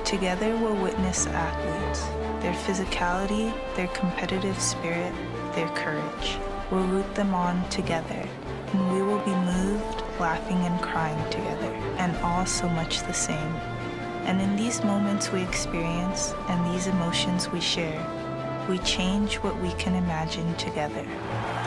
Together we'll witness athletes, their physicality, their competitive spirit, their courage. We'll root them on together, and we will be moved, laughing and crying together, and all so much the same. And in these moments we experience, and these emotions we share, we change what we can imagine together.